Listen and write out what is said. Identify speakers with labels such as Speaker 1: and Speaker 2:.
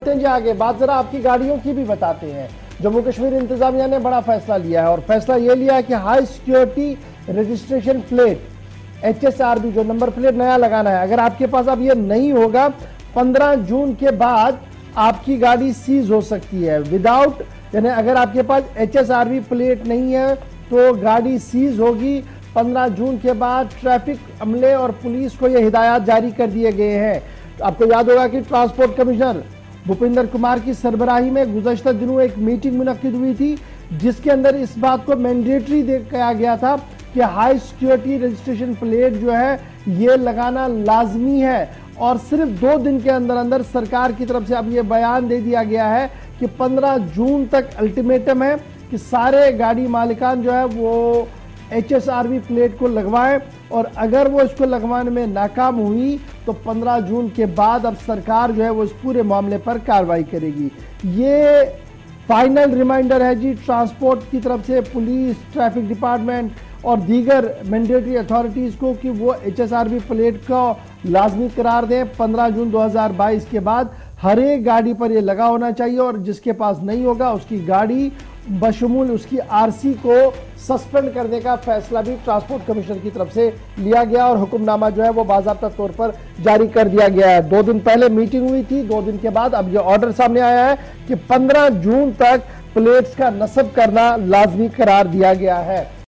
Speaker 1: जी आगे बात जरा आपकी गाड़ियों की भी बताते हैं। जम्मू कश्मीर इंतजामिया ने बड़ा फैसला लिया है और फैसला ये लिया है कि high security registration plate HSRB जो नंबर प्लेट नया लगाना है, अगर आपके पास अब ये नहीं होगा 15 जून के बाद आपकी गाड़ी सीज हो सकती है विदाउट, यानी अगर आपके पास HSRB प्लेट नहीं है तो गाड़ी सीज होगी। 15 जून के बाद ट्रैफिक अमले और पुलिस को यह हिदायत जारी कर दिए गए हैं। आपको याद होगा कि ट्रांसपोर्ट कमिश्नर भूपिंदर कुमार की सरबराही में गुज़श्ता दिनों एक मीटिंग मुनक्किद हुई थी जिसके अंदर इस बात को मैंडेटरी किया गया था कि हाई सिक्योरिटी रजिस्ट्रेशन प्लेट जो है ये लगाना लाजमी है और सिर्फ 2 दिन के अंदर अंदर सरकार की तरफ से अब ये बयान दे दिया गया है कि 15 जून तक अल्टीमेटम है कि सारे गाड़ी मालिकान जो है वो HSRB प्लेट को लगवाएं और अगर वो इसको लगवाने में नाकाम हुई तो 15 जून के बाद अब सरकार जो है वो इस पूरे मामले पर कार्रवाई करेगी। ये फाइनल रिमाइंडर है जी ट्रांसपोर्ट की तरफ से पुलिस, ट्रैफिक डिपार्टमेंट और दीगर मैंडेटरी अथॉरिटीज को कि वो HSRB प्लेट को लाजमी करार दें। 15 जून 2022 के बाद हर एक गाड़ी पर ये लगा होना चाहिए और जिसके पास नहीं होगा उसकी गाड़ी बशमूल उसकी RC को सस्पेंड करने का फैसला भी ट्रांसपोर्ट कमिश्नर की तरफ से लिया गया और हुक्मनामा जो है वो बाज़ाब्ता तौर पर जारी कर दिया गया है। 2 दिन पहले मीटिंग हुई थी, 2 दिन के बाद अब ये ऑर्डर सामने आया है कि 15 जून तक प्लेट्स का नस्ब करना लाजमी करार दिया गया है।